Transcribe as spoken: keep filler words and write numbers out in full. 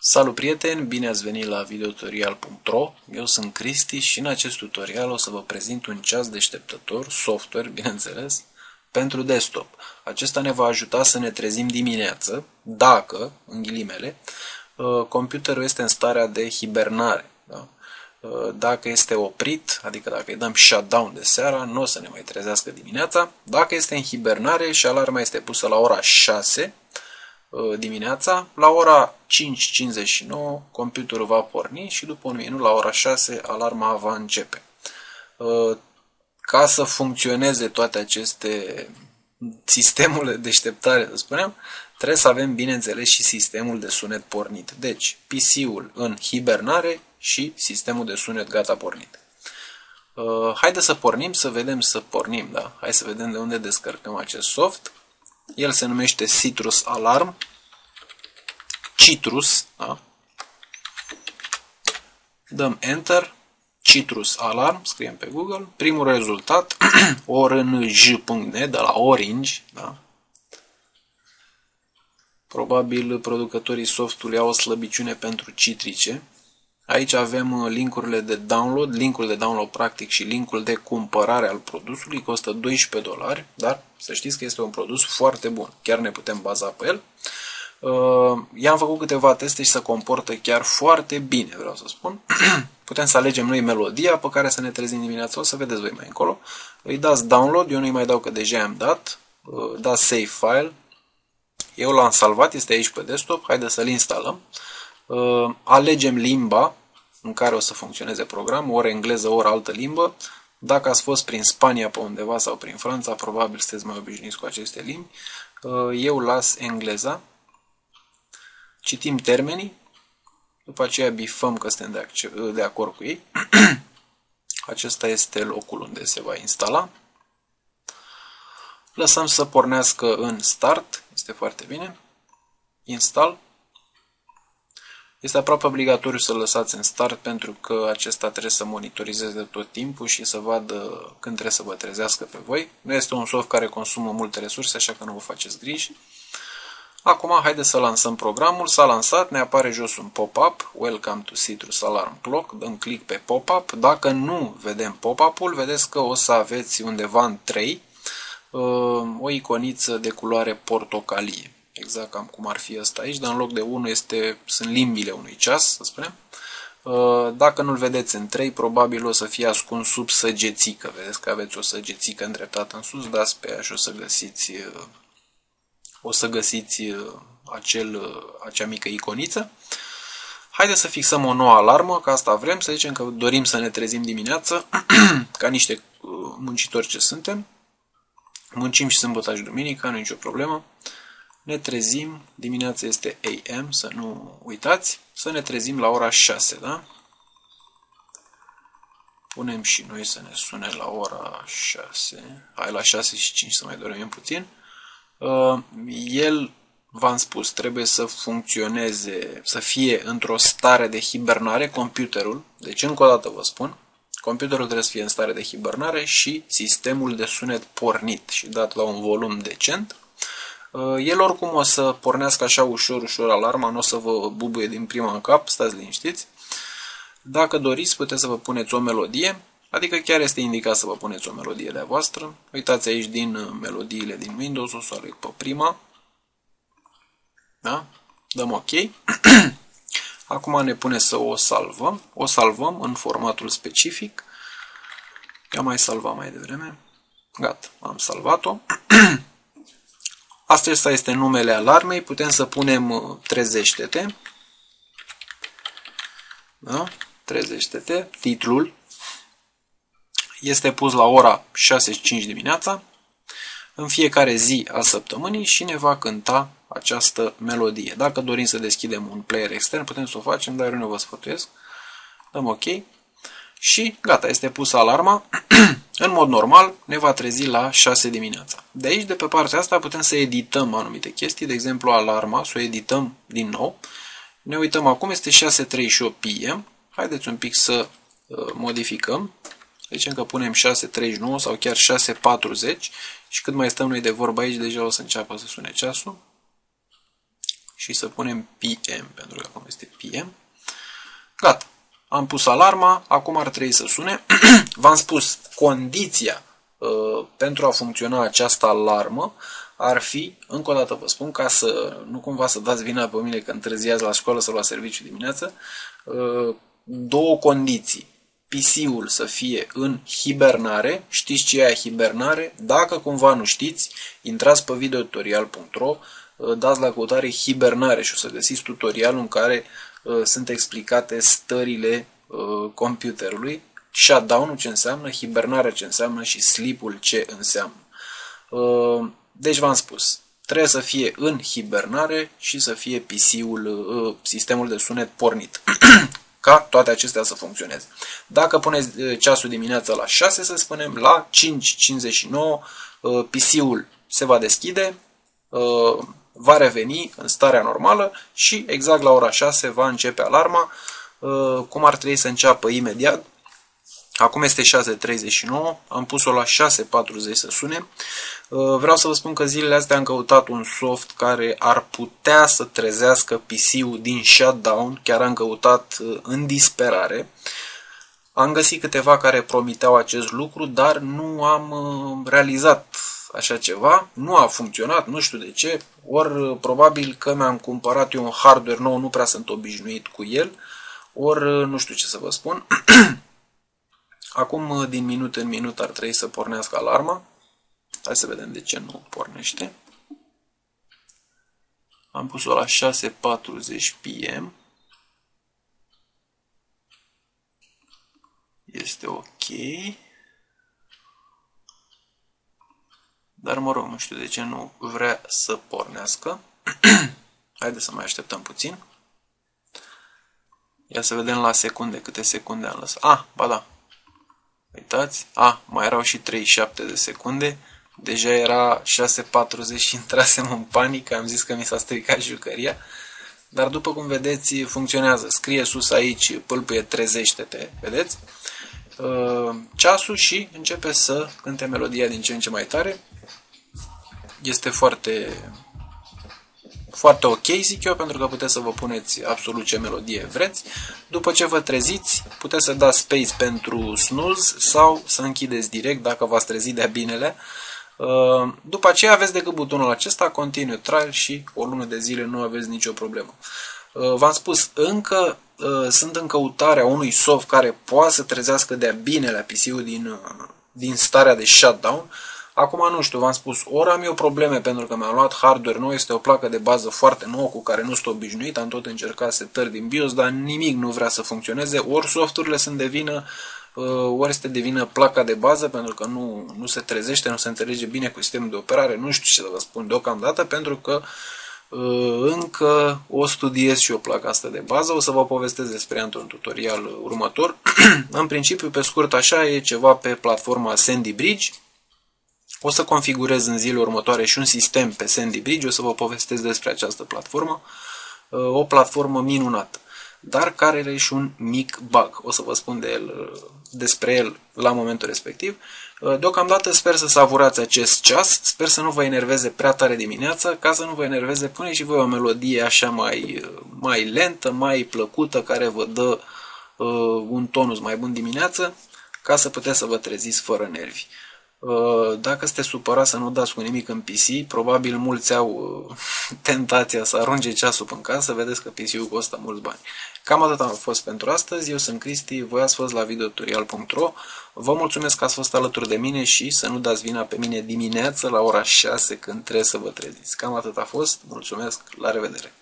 Salut prieteni, bine ați venit la videotutorial punct ro. Eu sunt Cristi și în acest tutorial o să vă prezint un ceas deșteptător, software, bineînțeles, pentru desktop. Acesta ne va ajuta să ne trezim dimineață, dacă, în ghilimele, computerul este în starea de hibernare. Da? Dacă este oprit, adică dacă îi dăm shutdown de seara, nu o să ne mai trezească dimineața. Dacă este în hibernare și alarma este pusă la ora șase dimineața, la ora cinci cincizeci și nouă computerul va porni și după un minut, la ora șase, alarma va începe. Ca să funcționeze toate aceste sistemul de deșteptare, să spunem, trebuie să avem, bineînțeles, și sistemul de sunet pornit. Deci, P C-ul în hibernare și sistemul de sunet gata pornit. Haideți să pornim, să vedem să pornim, da? Hai să vedem de unde descărcăm acest soft. El se numește Citrus Alarm. Citrus, da? Dăm Enter. Citrus Alarm, scriem pe Google. Primul rezultat, orange punct net, de la Orange, da? Probabil producătorii softului au o slăbiciune pentru citrice. Aici avem linkurile de download, linkul de download practic și linkul de cumpărare al produsului, costă doisprezece dolari, dar să știți că este un produs foarte bun, chiar ne putem baza pe el. I-am făcut câteva teste și se comportă chiar foarte bine, vreau să spun. Putem să alegem noi melodia pe care să ne trezim dimineața, o să vedeți voi mai încolo. Îi dați download, eu nu-i mai dau că deja am dat, dați save file. Eu l-am salvat, este aici pe desktop, haideți să-l instalăm. Alegem limba în care o să funcționeze programul, ori engleză, ori altă limbă. Dacă ați fost prin Spania pe undeva sau prin Franța, probabil sunteți mai obișnuiți cu aceste limbi. Eu las engleza. Citim termenii. După aceea bifăm că suntem de, de acord cu ei. Acesta este locul unde se va instala. Lăsăm să pornească în start. Este foarte bine. Install. Este aproape obligatoriu să-l lăsați în start pentru că acesta trebuie să monitorizeze tot timpul și să vadă când trebuie să vă trezească pe voi. Nu este un soft care consumă multe resurse, așa că nu vă faceți griji. Acum, haideți să lansăm programul. S-a lansat, ne apare jos un pop-up, Welcome to Citrus Alarm Clock, dăm click pe pop-up. Dacă nu vedem pop-up-ul, vedeți că o să aveți undeva în trei o iconiță de culoare portocalie. Exact cam cum ar fi ăsta aici, dar în loc de unu este, sunt limbile unui ceas, să spunem. Dacă nu-l vedeți în trei, probabil o să fie ascuns sub săgețică. Vedeți că aveți o săgețică îndreptată în sus, dați pe ea și o să găsiți, o să găsiți acel, acea mică iconiță. Haideți să fixăm o nouă alarmă, că asta vrem, să zicem că dorim să ne trezim dimineață, ca niște muncitori ce suntem. Muncim și sâmbătă și duminica, nu e nicio problemă. Ne trezim, dimineața este A M, să nu uitați, să ne trezim la ora șase, da? Punem și noi să ne sune la ora șase, hai la șase și cinci să mai dormim puțin. El, v-am spus, trebuie să funcționeze, să fie într-o stare de hibernare computerul, deci încă o dată vă spun, computerul trebuie să fie în stare de hibernare și sistemul de sunet pornit și dat la un volum decent. El oricum o să pornească așa ușor, ușor alarma, nu o să vă bubuie din prima în cap, stați liniștiți. Dacă doriți, puteți să vă puneți o melodie, adică chiar este indicat să vă puneți o melodie de-a voastră. Uitați aici din melodiile din Windows, o să aleg pe prima. Da? Dăm OK. Acum ne pune să o salvăm. O salvăm în formatul specific. Eu mai salvat mai devreme. Gata, am salvat-o. Acesta este numele alarmei, putem să punem trezește-te, da? trezește-te, titlul este pus la ora șase și cinci dimineața, în fiecare zi a săptămânii și ne va cânta această melodie. Dacă dorim să deschidem un player extern, putem să o facem, dar eu nu vă sfătuiesc. Dăm OK și gata, este pusă alarma. În mod normal, ne va trezi la șase dimineața. De aici, de pe partea asta, putem să edităm anumite chestii, de exemplu alarma, să o edităm din nou. Ne uităm acum, este șase treizeci și opt P M. Haideți un pic să uh, modificăm. Zicem că punem șase treizeci și nouă sau chiar șase patruzeci și cât mai stăm noi de vorbă aici, deja o să înceapă să sune ceasul. și să punem P M, pentru că acum este P M. Gata. Am pus alarma, acum ar trebui să sune. V-am spus, condiția uh, pentru a funcționa această alarmă ar fi, încă o dată vă spun, ca să nu cumva să dați vina pe mine că întârziați la școală sau la serviciu dimineață, uh, două condiții. P C-ul să fie în hibernare. Știți ce e hibernare? Dacă cumva nu știți, intrați pe videotutorial punct ro, dați la căutare hibernare și o să găsiți tutorialul în care uh, sunt explicate stările uh, computerului, shutdown-ul ce înseamnă, hibernarea ce înseamnă și sleep-ul ce înseamnă. Uh, deci v-am spus, trebuie să fie în hibernare și să fie P C-ul, uh, sistemul de sunet pornit. Ca toate acestea să funcționeze. Dacă puneți ceasul dimineața la șase, să spunem, la cinci cincizeci și nouă P C-ul se va deschide, va reveni în starea normală și exact la ora șase va începe alarma, cum ar trebui să înceapă imediat. Acum este șase treizeci și nouă, am pus-o la șase patruzeci să sune. Vreau să vă spun că zilele astea am căutat un soft care ar putea să trezească P C-ul din shutdown, chiar am căutat în disperare. Am găsit câteva care promiteau acest lucru, dar nu am realizat așa ceva, nu a funcționat, nu știu de ce, ori probabil că mi-am cumpărat eu un hardware nou, nu prea sunt obișnuit cu el, ori nu știu ce să vă spun. Acum, din minut în minut, ar trebui să pornească alarma. Hai să vedem de ce nu pornește. Am pus-o la șase patruzeci P M. Este ok. Dar, mă rog, nu știu de ce nu vrea să pornească. Haideți să mai așteptăm puțin. Ia să vedem la secunde câte secunde am lăsat. Ah, ba da. Uitați. Ah, mai erau și treizeci și șapte de secunde. Deja era șase patruzeci și intrasem în panică. Am zis că mi s-a stricat jucăria. Dar după cum vedeți, funcționează. Scrie sus aici, pâlpâie, trezește-te. Vedeți? Ceasul și începe să cânte melodia din ce în ce mai tare. Este foarte, foarte ok, zic eu, pentru că puteți să vă puneți absolut ce melodie vreți. După ce vă treziți, puteți să dați space pentru snooze sau să închideți direct dacă v-ați trezit de-a binele. După aceea aveți decât butonul acesta, Continue Trial, și o lună de zile nu aveți nicio problemă. V-am spus, încă sunt în căutarea unui soft care poate să trezească de-a binele P C-ul din, din starea de shutdown. Acum nu știu, v-am spus, ori am eu probleme pentru că mi-am luat hardware nou, este o placă de bază foarte nouă cu care nu sunt obișnuit, am tot încercat setări din BIOS, dar nimic nu vrea să funcționeze, ori softurile sunt de vină, ori este de vină placa de bază pentru că nu, nu se trezește, nu se înțelege bine cu sistemul de operare, nu știu ce să vă spun deocamdată, pentru că încă o studiez și o placă asta de bază, o să vă povestesc despre ea într-un tutorial următor. În principiu, pe scurt așa, e ceva pe platforma Sandy Bridge. O să configurez în zilele următoare și un sistem pe Sandy Bridge, o să vă povestesc despre această platformă. O platformă minunată, dar care are și un mic bug. O să vă spun de el, despre el la momentul respectiv. Deocamdată sper să savurați acest ceas, sper să nu vă enerveze prea tare dimineața, ca să nu vă enerveze, puneți și voi o melodie așa mai, mai lentă, mai plăcută, care vă dă uh, un tonus mai bun dimineață, ca să puteți să vă treziți fără nervi. Dacă sunteți supărați să nu dați cu nimic în P C, probabil mulți au tentația să arunce ceasul în casă, vedeți că P C-ul costă mulți bani. Cam atât a fost pentru astăzi, eu sunt Cristi, voi ați fost la videotutorial punct ro, vă mulțumesc că ați fost alături de mine și să nu dați vina pe mine dimineață la ora șase când trebuie să vă treziți. Cam atât a fost, mulțumesc, la revedere!